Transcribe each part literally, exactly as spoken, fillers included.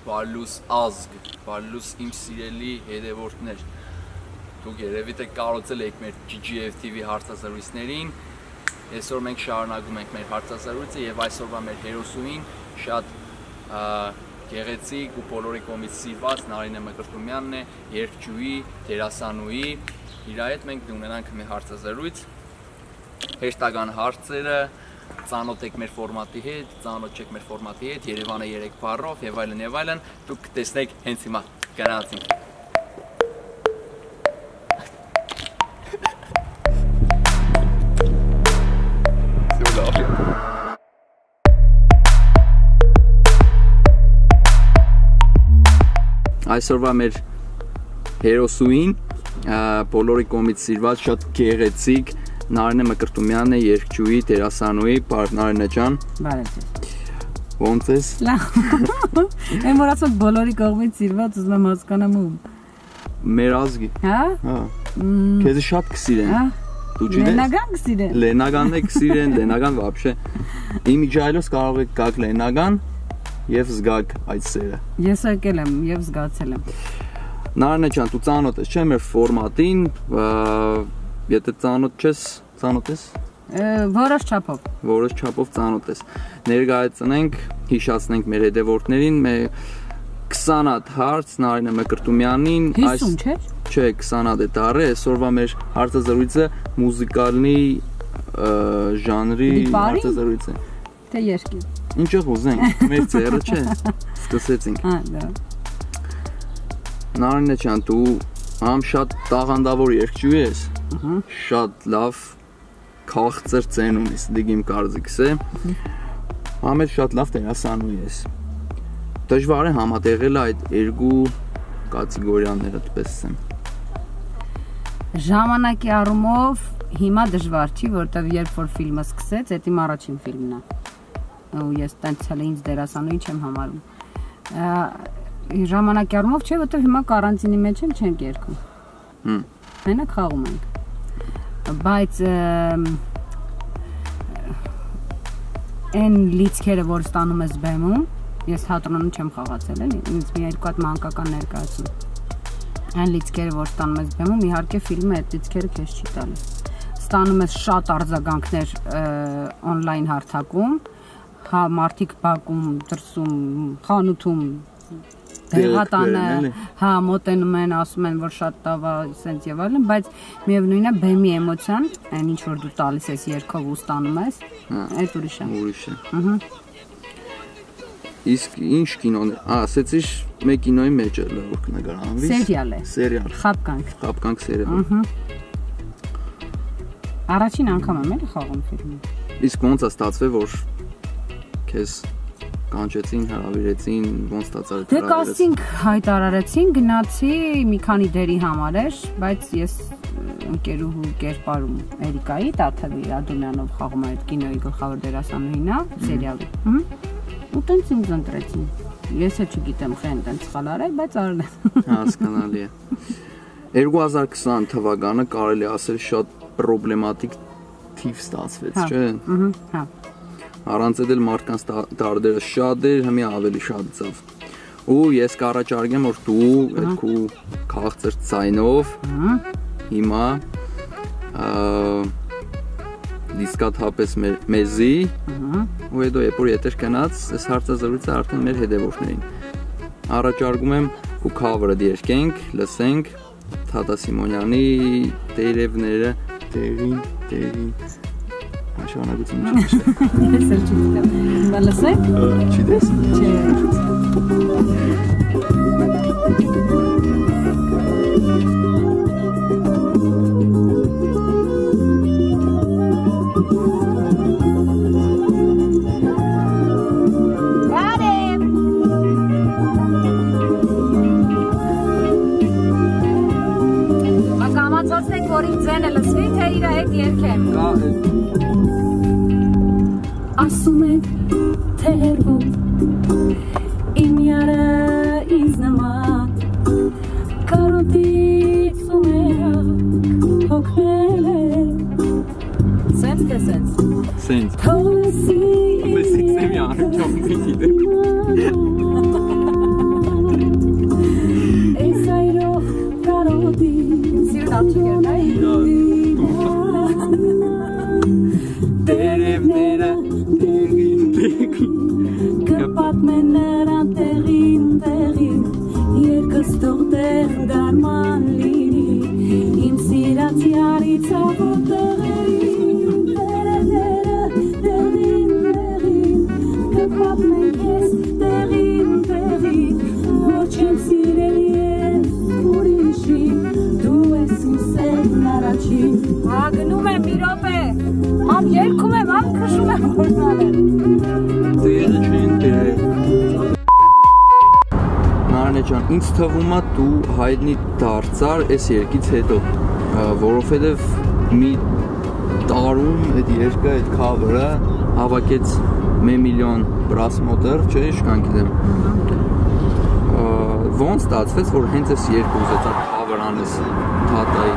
Բարլուս ազգ, բարլուս իմ սիրելի հետևորդներ, դուք երևի թե կարողացել եք մեր G G F T V հարցազրույցներին, այսօր մենք շարունակում ենք մեր հարցազրույցը եւ այսօրվա մեր հերոսուհին շատ գեղեցիկ ու բոլորի կողմից սիրված Նարինե Մկրտումյանն է, երգչուհի, դերասանուհի, իր հետ մենք ունենանք մեր հարցազրույց, հեշտական հարցերը ծանոթ եք մեր ֆորմատի հետ, ծանոթ չեք մեր ֆորմատի հետ, Երևանը երեք բառով եւ այլն եւ այլն, դուք տեսնեք հենց հիմա գնացինք։ Այսօրվա մեր հերոսուհին, բոլորի կողմից սիրված, շատ գեղեցիկ Նարինե Մկրտումյանն է, երգչուհի, դերասանուհի, բարև Նարինե ջան։ Բարև ձեզ։ Ոնց ես։ Լավ։ Եմ որ ասում բոլորի կողմից սիրված, ուզում եմ հասկանամ ում։ Մեր ազգի։ Հա։ Հա։ Քեզ շատ կսիրեն։ Հա։ Դու չես։ Լենագան կսիրեն։ Լենագանն է կսիրեն, Լենագան вообще։ Իմիջայլոս կարող եք գալ Լենագան եւ զգալ այդ սերը։ Ես եկել եմ եւ զգացել եմ։ Նարինե ջան, դու ծանոթ ես, չէ՞, մեր ֆորմատին, եթե ծանոթ չես, ծանոթ ես։ Որոշ չափով։ Որոշ չափով ծանոթ ես։ Ներկայացնենք, հիշացնենք մեր հետևորդներին, մեր քսան հատ հարց Նարինե Մկրտումյանին, հիսուն չէ՞։ Չէ, քսան հատ է դառը, այսօրվա մեր հարցազրույցը մուզիկալի ժանրի հարցազրույց է։ Թե երգի։ Ինչով ուզենք, մեր ծերը չէ։ Սկսեցինք։ Հա, դա։ Նարինե ջան, դու համ շատ տաղանդավոր երգչուհի ես, շատ լավ քաղցր ծեն ունես, դիգիմ կարծիքս է, համ էլ շատ լավ դերասանուհի ես։ Դժվար է համատեղել այդ երկու կատեգորիաները, դպես ասեմ։ Ժամանակի առումով հիմա դժվար չի, որտեվ երբ որ ֆիլմը սկսեց, դա իմ առաջին ֆիլմն է։ Ու ես տենց էլ ինձ դերասանուհի չեմ համարում։ Ժամանակի առումով չէ, որտեվ հիմա կարանտինի մեջ եմ, չենք երգում։ Հմ։ Մենակ խաղում ենք։ Բայց այն լիցքերը, որ ստանում ես բեմում, ես թատրոնում չեմ խաղացել, էլի, ինձ մի երկու հատ մանկական ներկայացում։ Այն լիցքերը, որ ստանում ես բեմում, իհարկե ֆիլմը այդ լիցքերը քեզ չի տալիս։ Ստանում ես շատ արձագանքներ on-line հարթակում, հա մարդիկ բակում, դրսում, խանութում դեղատանը, հա մոտենում են, ասում են, որ շատ տավա, սենց եւ այլն, բայց միևնույնն է բեմի էմոցիան, այն ինչ որ դու տալիս ես երգով ու ստանում ես, այդ ուրիշ է։ Ուրիշ է։ Ահա։ Իսկ ինչ կինոն է։ Ա, ասեցիր մեկ կինոյի մեջ է լավ նկարահանվի։ Սերիալ է։ Սերիալ։ Խապկանք։ Խապկանք սերիալ։ Ահա։ Առաջին անգամ եմ էլի խաղում ֆիլմում։ Իսկ ոնց է ստացվել, որ քեզ կանչեցին, հրավիրեցին, ոնց ստացար Դե կաստինգ հայտարարեցին, գնացի մի քանի դերի համար էր, բայց ես ընկերուհու կերպարում Էրիկայի Տաթևի Ադոնյանով խաղում այդ կինոյի գլխավոր դերասանուհին է, սերիալի։ Ու տենց ինձ ընտրեցին։ Ես էլ չգիտեմ խեն տենց սխալ արել, բայց արել եմ։ Հասկանալի է։ երկու հազար քսան թվականը կարելի ասել շատ պրոբլեմատիկ թիվ ստացվեց, չէ՞։ Հա։ Առանց էլ մարդկանց դարդերը շատ էր, հիմա ավելի շատ ծավ։ Ու ես կառաջարկեմ, որ դու այդ քու քաղցր ցայնով հիմա դիսկաթապես մեզի ու հետո երբ որ եթեր կնաց, այս հարցազրույցը արդեն մեր հետևորդներին։ Առաջարկում եմ քու քավերը դերկենք, լսենք Թաթա Սիմոնյանի տերևները տերին, տերին Շանագություն չի։ Ես էլ չգիտեմ։ Բա լսեք։ Չիտես։ Բարև։ Բա կամացոցնեք, որ իմ ձենը լսվի, թե իր հետ երգեմ։ Ասում եք, թե հերվում, իմ յարը ինձ նման, կարոտից ու մերակ հոգնել է, սենց թե սենց, Սենց, թոսի, մեսիք սեմ յանում չոմ գիտիդը, տեղին տեղին երկս թող տեղ դարման լինի իմ սիրած յարի ցավոտ տեղերին տեղերը տեղին տեղին կպատմեն ես տեղին տեղին ոչ եմ սիրել ես ուրիշի դու ես իմ սերն առաջին Հագնում եմ մի րոպե Ամ երգում եմ, ամ քշում եմ որնալել Նարնե ջան, ինձ թվում է դու հայտնի դարձար այս երկից հետո, որովհետև մի տարում այդ երկը, այդ cover-ը հավաքեց մի միլիոն պրասմոտր, չէ, շքան գիտեմ։ Ոնց ստացվեց, որ հենց այս երկը ուզեց այդ cover անես Թաթայի։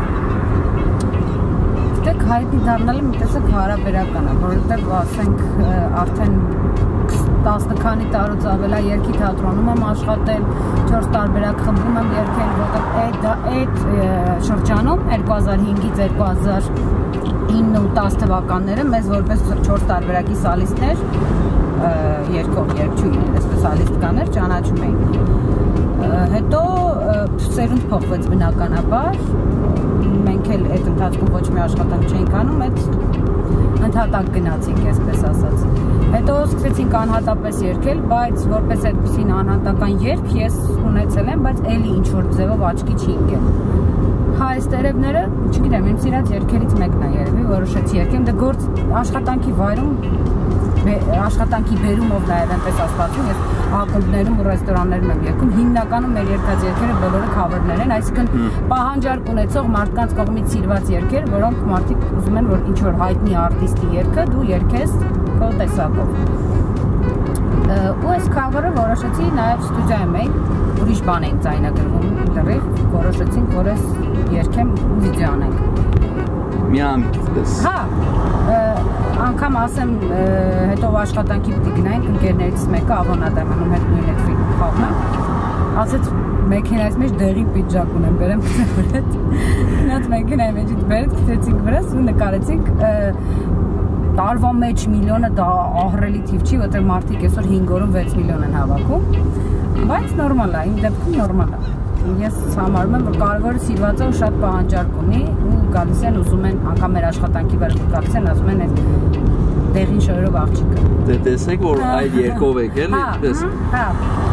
Դեք հայտնի դառնալը մի տեսակ հարաբերական է, որովհետև ասենք արդեն տասը քանի տարուց ավել է երկի թատրոնում եմ աշխատել, չորս տարբերակ խմբում եմ երգել, որտեղ այդ շրջանում երկու հազար հինգից երկու հազար ինը ու տասը թվականները մեզ որպես չորս տարբերակի սալիստներ, երգող երգչուհիներ, այսպես սալիստկաներ ճանաչում էին։ Հետո սերունդ փոխվեց բնականաբար, մենք էլ այդ ընթացքում ոչ մի աշխատանք չենք անում, այդ ընդհատակ գնացինք, այսպես ասած։ Հետո սկսեցինք անհատապես երգել, բայց որպես այդպիսին անհատական երգ ես ունեցել եմ, բայց էլի ինչ-որ ձևով աչքի չի ընկել։ Հա, այս տերևները, չգիտեմ, իմ սիրած երգերից մեկն է երևի, որոշեցի երգեմ, դե գործ աշխատանքի վայրում, աշխատանքի բերումով նաև այնպես ասվածում, ես ակումբներում ու ռեստորաններում եմ երգում, հիմնականում մեր երգած երգերը բոլորը cover-ներ են, այսինքն պահանջարկ ունեցող մարդկանց կողմից սիրված երգեր, որոնք մարդիկ ուզում են, որ ինչ-որ հայտնի արտիստի երգը դու երգես քո տեսակով։ Ու այս cover-ը որոշեցի նաև ստուդիայում էի, ուրիշ բան ենք ձայնագրվում դեռև, որոշեցինք, որ այս երգեմ վիդեո անենք։ Մի ամիսպես։ Հա, անգամ ասեմ, հետո աշխատանքի պիտի գնայինք, ընկերներից մեկը Ավոնադամանում հետ նույն այդ ֆիլմը խաղում եմ, ասեց մեքենայից մեջ դեղին պիջակ ունեմ, բերեմ գցեմ վրետ, նած մեքենայի մեջից բերեց, գցեցինք վրաս ու նկարեցինք տարվա մեջ միլիոնը դա ահռելի թիվ չի, որտեղ մարդիկ այսօր հինգ օրում վեց միլիոն են հավաքում, բայց նորմալ է, իմ դեպքում նորմալ է։ Ես համարում եմ, որ կարևորը սիրվածը ու շատ պահանջարկ ունի ու գալիս են ուզում են, անգամ մեր աշխատանքի վրա գալիս են, ասում են այդ դեղին շորերով աղջիկը։ Դե տեսեք, որ այդ երկով եք էլ, այդպես։ Հա։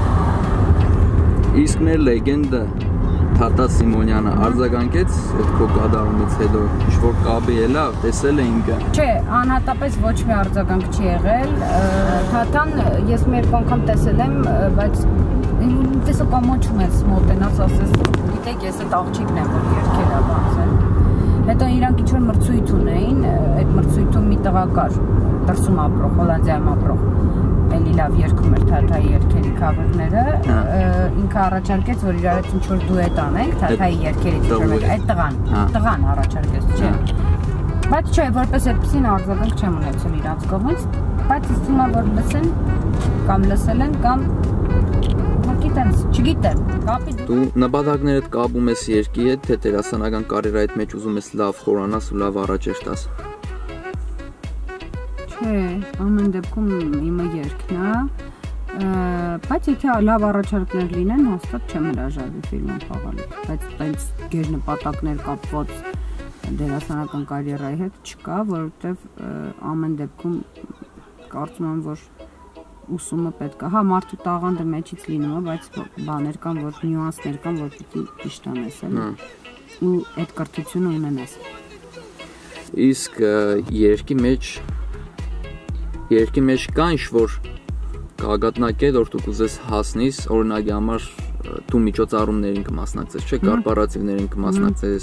Իսկ մեր լեգենդը Թաթա Սիմոնյանը արձագանքեց այդ քո կատարումից հետո ինչ-որ կապի էլա, տեսել է ինքը։ Չէ, անհատապես ոչ մի արձագանք չի եղել։ Թաթան ես մի երկու անգամ տեսել եմ, բայց տեսա կամոչում ես մոտենաս, ասես, գիտեք, ես այդ աղջիկն եմ, որ երգել է բանցել։ Հետո իրանք ինչ-որ մրցույթ ունեին, այդ մրցույթում մի տղա կար, դրսում ապրող, Հոլանդիայում ապրող, էլի լավ երգում էր Թաթայի երգերի cover-ները, ինքը առաջարկեց, որ իրար հետ ինչ-որ դուետ անենք, Թաթայի երգերից ինչ-որ մեկ, այդ տղան, տղան առաջարկեց, չէ։ Բայց չէ, որպես այդպիսին արձագանք չեմ ունեցել իրանց կողմից, բայց ինձ թվում է, որ լսեն, կամ լսել են, կամ գիտեմ, չգիտեմ, կապի դու նպատակներդ կապում ես երգի հետ, թե դերասանական կարիերայիդ մեջ ուզում ես լավ խորանաս ու լավ առաջ տաս։ Չէ, ամեն դեպքում իմը երգն է, բայց եթե լավ առաջարկներ լինեն, հաստատ չեմ հրաժարվի ֆիլմում խաղալուց, բայց տենց գեր նպատակներ կապված դերասանական կարիերայի հետ չկա, որովհետև ամեն դեպքում կարծում եմ, որ ուսումը պետք է, հա, մարդու տաղանդը մեջից լինում է, բայց բաներ կան, որ նյուանսներ կան, որ պիտի ճիշտ անես ու այդ կրթությունը ունենաս։ Իսկ երգի մեջ երգի մեջ կա ինչ-որ գագաթնակետ, որ դու կուզես հասնես, օրինակի համար դու միջոցառումներին կմասնակցես, չէ, կորպորատիվներին կմասնակցես,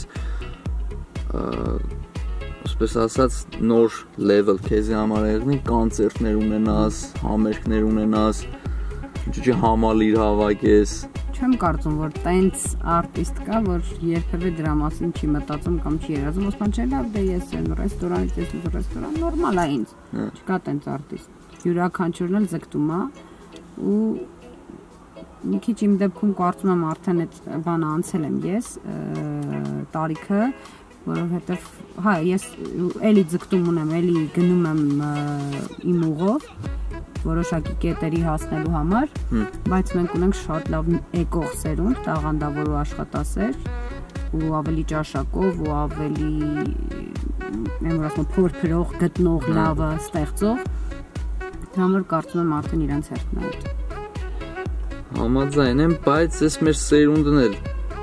Այսպես ասած, նոր level քեզի համար եղնի, կոնցերտներ ունենաս, համերգներ ունենաս, ինչու՞ համալիր հավաքես։ Չեմ կարծում, որ տենց արտիստ կա, որ երբևէ դրա մասին չի մտածում կամ չի երազում, ասում չէ, լավ, դե ես եմ ռեստորանից, ես եմ ռեստորան, նորմալ է ինձ։ Չկա տենց արտիստ։ Յուրաքանչյուրն էլ ձգտում է ու մի քիչ իմ դեպքում կարծում եմ արդեն այդ բանը անցել եմ ես, տարիքը, որովհետև, հա, ես էլի ձգտում ունեմ, էլի գնում եմ իմ ուղով, որոշակի կետերի հասնելու համար, բայց մենք ունենք շատ լավ էկող սերունդ, տաղանդավոր ու աշխատասեր, ու ավելի ճաշակով ու ավելի եմ որ ասում փորփրող, գտնող, լավը ստեղծող, դրա համար կարծում եմ արդեն իրենց հերթն է այդ։ Համաձայն եմ, բայց ես մեր սերունդն էլ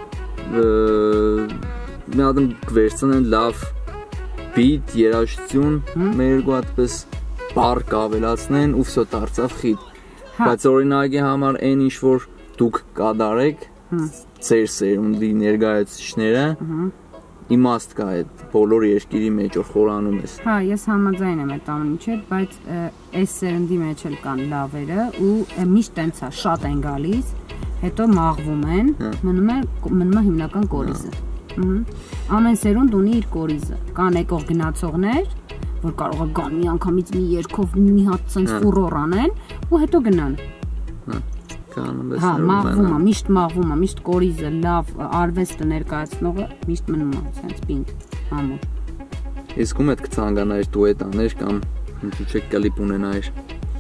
մի հատ կվերցնեն լավ բիտ, երաժշտություն, մեր երկու հատպես բառ կավելացնեն ու վсё դարձավ խիտ։ Բայց օրինակի համար այն ինչ որ դուք կատարեք, ձեր սերունդի ներկայացուցիչները, իմաստ կա այդ բոլոր երկիրի մեջ որ խորանում ես։ Հա, ես համաձայն եմ այդ ամեն ինչը, բայց այս սերնդի մեջ էլ կան լավերը ու միշտ տենց է, շատ են գալիս, հետո մաղվում են, մնում է մնում է հիմնական կորիզը։ Ամեն սերունդ ունի իր կորիզը։ Կան եկող գնացողներ, որ կարող է գան մի անգամից մի երկով մի հատ ցենց ֆուրոր անեն ու հետո գնան։ Հա, մաղվում է, միշտ մաղվում է, միշտ կորիզը, լավ արվեստը ներկայացնողը միշտ մնում է, ցենց պինդ, ամուր։ Իսկ ում հետ կցանկանայր դու այդ աներ կամ ինչու՞ չեք կլիպ ունենայր։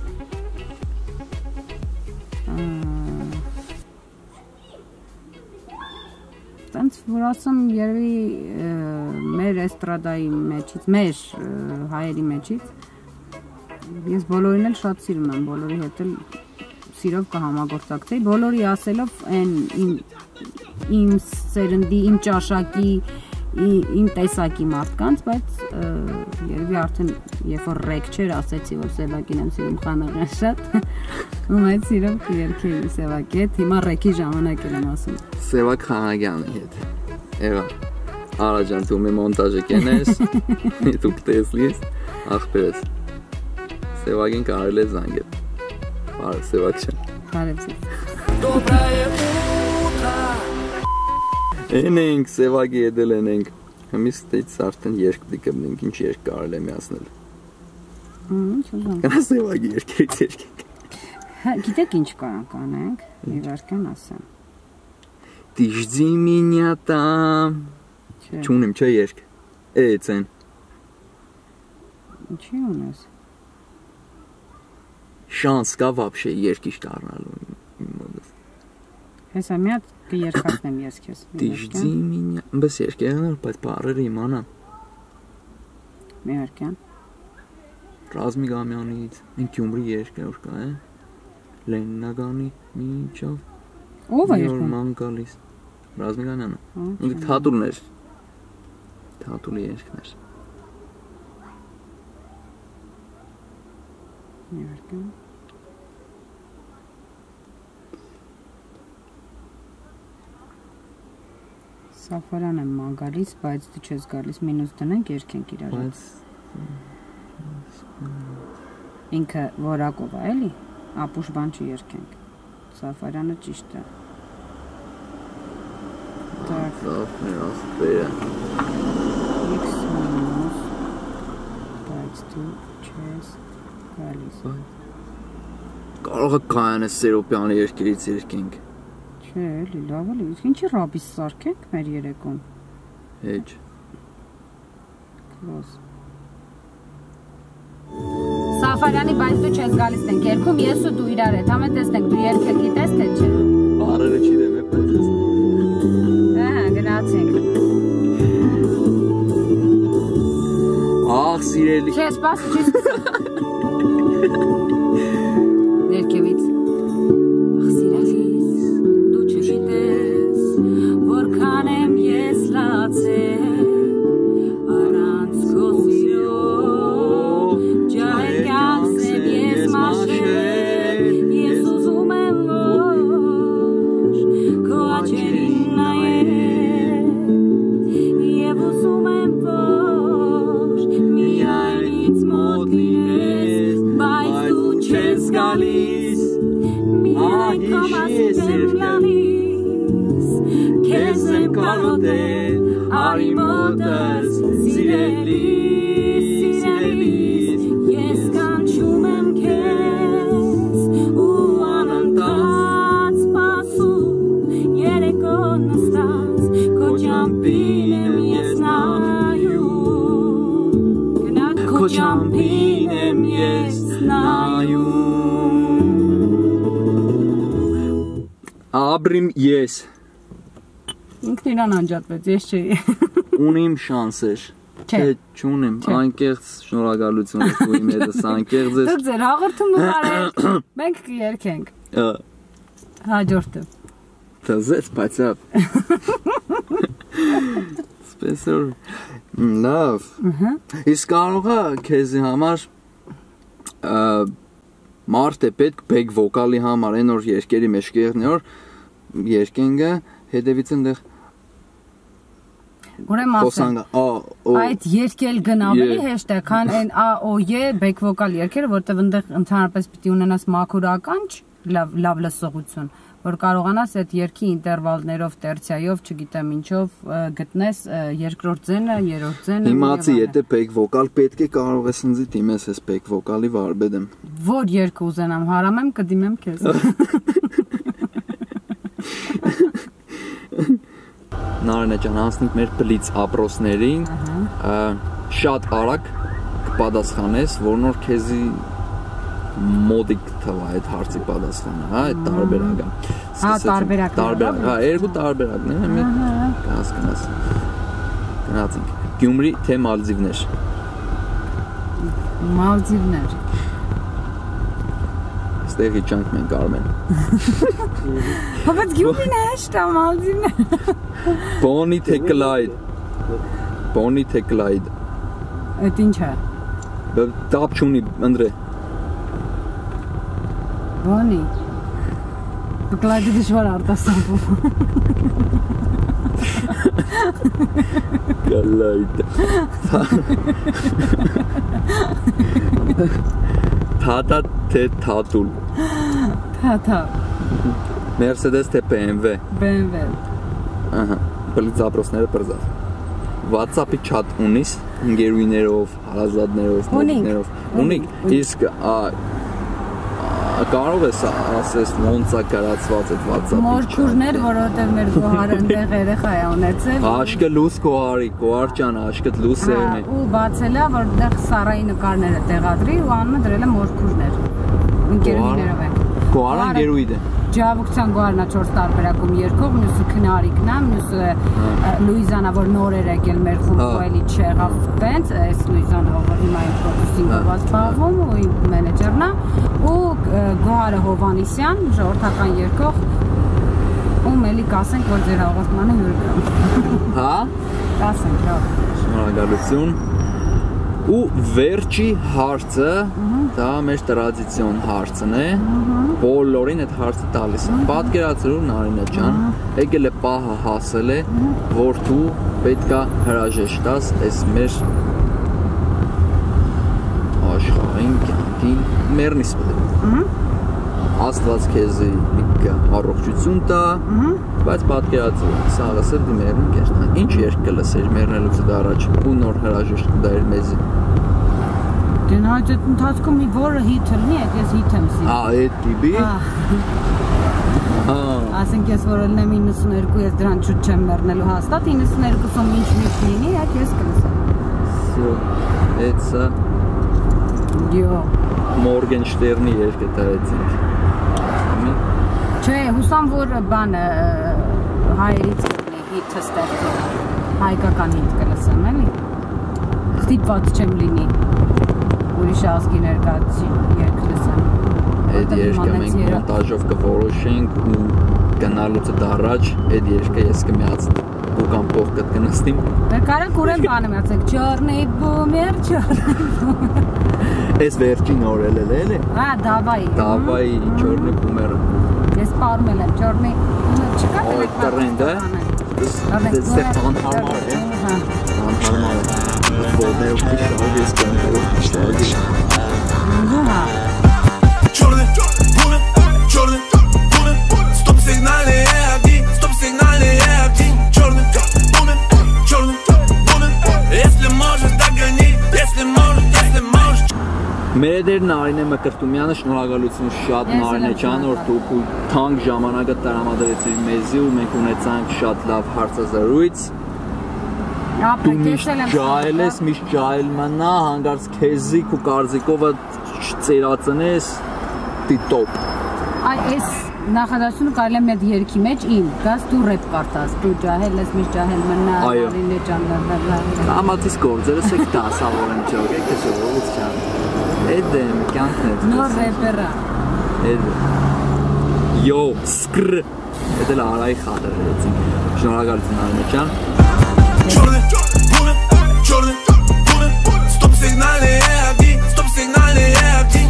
Ցենց որ ասեմ, երևի մեր էստրադայի մեջից, մեր հայերի մեջից ես բոլորին էլ շատ սիրում եմ, բոլորի հետ էլ սիրով կհամագործակցեի, բոլորի ասելով այն իմ սերնդի, իմ ճաշակի, իմ տեսակի մարդկանց, բայց երևի արդեն երբ որ ռեկ չէր, ասեցի, որ Սևակին եմ սիրում խանաղան շատ, ու այդ սիրով կերքեի Սևակի հետ, հիմա ռեկի ժամանակ եմ ասում։ Սևակ Խանագյանի հետ, եղա, Արաջան դու մի մոնտաժը կենես, դուք տեսլիս, աղբերես, Սևակին կարել է զանգել, բարև Սևակ չեն։ Բարև ձեզ։ Են ենք, Սևակի եդել են ենք, հմիստ էից արդեն երկ դիկըմնենք, ինչ երկ կարել է միասնել։ Ինչ ուզում։ Կնա Սևակի երկերից երկ ենք։ Գիտեք ինչ կարանք անենք, մի վարկան ասեմ։ Դիժձի մինյա տամ, չունիմ չէ երկ, էց են։ Ինչի ունես։ Շանս կա վապշե երկիշ դառնալու իմ մոդս։ Հեսա մի հատ կերկացնեմ ես քեզ։ Դիժձի մինյա, բես երկերներ, բայց բառերը իմանամ։ Մի հարկյան։ Ռազմիկ Ամյանից, այն Գյումրի երկը որ կա, է։ Լեննագանի միջով։ Ո՞վ է երկում։ Ման գալիս։ Ռազմիկ Ամյանը։ Ու Թաթուլներ։ Թաթուլի երկներ։ Մի հարկյան։ Սաֆարան եմ ման գալիս, բայց դու չես գալիս, մինուս դնենք, երկենք իրար։ Բայց ինքը որակով է, էլի, ապուշ բան չերքենք, Սաֆարանը ճիշտ է։ Լավ, մեր ասպերը։ X մինուս, բայց դու չես գալիս։ Կարող է կայանես Սերոպյանի երկերից երկենք։ Չէ, էլի, լավ էլի, իսկ ինչի ռաբիս սարքենք մեր երեկոն։ Հեչ։ Կլոս։ Սաֆարյանի, բայց դու չես գալիս ենք երկում, ես ու դու իրար հետ, համե տեսնենք, դու երկը գիտես, թե չէ։ Բարերը չի դեմ է, բայց ես։ Ահա, գնացենք։ Աղ, սիրելի։ Չէ, սպաս, չի սկսա։ Ներքևից։ Աղ, սիրալիս, դու չգիտես, որքան եմ ես լացել, առանց քո սիրո, ջահեկյանքս եմ ես մաշել, ես ուզում եմ ոչ, քո աչերին նայել, և ուզում եմ ոչ, միայն ինձ մոտ լինես, բայց դու չես գալիս, միայն կամաս եմ լալիս, քեզ եմ կարոտել, արի մոտս, սիրելիս, սիրելիս, ես կանչում եմ քեզ, ու անընդհատ սպասում, երեկոն նստած, քո ճամփին եմ ես նայում, քո ճամփին եմ ես նայում, Աբրիմ ես Ինքն իրան անջատվեց, ես չէի։ ունիմ շանսեր։ Չէ, չունեմ, անկեղծ շնորհակալություն ու իմ հետս անկեղծ ես։ Դուք ձեր հաղորդումը արեք, մենք կերքենք։ Հաջորդը։ Տզեց, բայց Սպեսոր լավ։ Իսկ կարող է քեզի համար մարդ է պետք բեկ վոկալի համար այն որ երկերի մեջ կեղնի որ երկենգը հետևից ընդեղ Ուրեմն ասեմ այդ երկել գնալի հեշտ է քան այն ա օ ե բեկ վոկալ երկերը որտեղ ընդեղ ընդհանրապես պիտի ունենաս մաքուրական լավ լավ լսողություն որ կարողանաս այդ երկի ինտերվալներով տերցիայով չգիտեմ ինչով գտնես երկրորդ ձենը երրորդ ձենը Իմացի եթե բեկ վոկալ պետք է կարող ես ինձ դիմես ես բեկ վոկալի վարբեդեմ Որ երգ ուզենամ հարամեմ կդիմեմ քեզ Նարինե ջան անցնենք մեր բլից ապրոսներին շատ արագ կպատասխանես որ նոր քեզի մոդիկ թվա այդ հարցի պատասխանը, հա, այդ տարբերակը։ Հա, տարբերակը։ Տարբերակ, հա, երկու տարբերակն է, մի կհասկանաս։ Գնացինք։ Գյումրի թե Մալդիվներ։ Մալդիվներ։ Ստեղի ճանք մենք Արմեն։ Բայց Գյումրին հեշտ է Մալդիվներ։ Բոնի թե Կլայդ։ Բոնի թե Կլայդ։ Այդ ինչ է։ Տապ չունի, ընդրե։ Բոնի։ Կլայդը դժվար արտասանվում։ Կլայդ։ Թաթա թե թաթուլ։ Թաթա։ Մերսեդես թե B M W։ B M W։ Ահա, բլից ապրոսները բրզավ։ WhatsApp-ի chat ունիս ընկերուներով, հարազատներով, մոդիկներով։ Ունիք, իսկ կարող ես ասես ոնց է կարացված այդ WhatsApp-ի Մորքուրներ, որովհետև մեր գոհարը ընդեղ երեխա է ունեցել։ Աշկը լուս գոհարի, գոհար ջան, աշկը լուս է ունի։ Ու բացել է, որ դեղ Սարայի նկարները տեղադրի ու անունը դրել է մորքուրներ։ Ընկերուներով ենք։ Գոհարը ընկերուիդ է։ Ջավուկցիան գոհարնա չորս տարբերակում երկող, մյուսը քնարիկն է, մյուսը Լուիզանա, որ նոր էր եկել մեր խումբը էլի չեղավ տենց, այս Լուիզանա, որ հիմա այն պրոդյուսինգով զբաղվում ու իմ մենեջերն է, ու Գոհարը Հովանիսյան, ժողովրդական երկող, ում էլի կասենք, որ ձեր հաղորդմանը հյուր գամ։ Հա? Կասենք, լավ։ Շնորհակալություն։ Ու վերջի հարցը, դա մեր տրադիցիոն հարցն է, բոլորին այդ հարցը տալիս եմ։ Պատկերացրու Նարինե ջան, եկել է պահը հասել է, որ դու պետք է հրաժեշտ տաս այս մեր աշխարհին կյանքին մեռնիս պետք։ Աստված քեզի առողջություն տա, բայց պատկերացրու, սա ասել դու մեռնում ես։ Ինչ երգ կլսեր մեռնելուց առաջ ու նոր հրաժեշտ կտայր մեզի։ Դեն այդ ընթացքում մի որը հիթ լինի, այդ ես հիթ եմ սիրում։ Ա, այդ տիպի։ Ասենք ես որ ելնեմ իննսուներկու, ես դրան շուտ չեմ մեռնելու հաստատ, իննսուներկուսում ինչ միշտ լինի, այդ ես կլսեմ։ Սո, այդ սա Յո Մորգենշտերնի երգը տարեցինք։ Չէ, հուսամ որ բանը հայերից հիթը ստեղծել, հայկական հիթ կլսեմ, էլի։ Ստիպված չեմ լինի, ուրիշ ազգի ներկայացի երգ լսեմ։ Այդ երգը մենք մոնտաժով կորոշենք ու գնալուց առաջ այդ երգը ես կմիացնեմ ու կամ փող կտնստիմ։ Մեր կարանք ուրեմ բանը միացենք, չորնի բումեր, չորնի բումեր։ Այս վերջին օրել էլ էլի։ Հա, դավայի։ Դավայի չորնի բումերը։ Ես պարմել եմ, չորնի չկա Օ, տրենդ է։ Դե տանհարմար է։ Տանհարմար է։ Ողներ ու շաղ ես կանքով շաղ։ Հա։ Черный, бумер, черный, бумер, стоп сигнальный один, стоп сигнальный один, черный, бумер, черный, бумер, если можешь догони, если можешь, если можешь. Մեր դեր Նարինե Մկրտումյանը շնորհակալություն շատ Նարինե ջան որ դուք թանկ ժամանակը տրամադրեցիք մեզի ու մենք ունեցանք շատ լավ հարցազրույց Դու միշտ ջայել ես, միշտ ջայել մնա, հանգարց քեզիկ ու կարծիքովը ծերածնես, դի տոպ Այ այս նախադասությունը կարելի է մեծ երգի մեջ իմ, գաս դու ռեփ կարդաս, դու ջահել ես, միշտ ջահել մնա, արին է ջանլալալա։ Ամատիս գործերս եք դասավոր եմ չոք, եք շողովից չան։ Էդ եմ, կյանքն է։ Նոր ռեպերա։ Էդ Yo, սկր։ Էդ էլ Արայի խաղը վերեցին։ Շնորհակալություն Արմեն ջան։ Jordan, booming, Jordan, booming, stop signaling, yeah.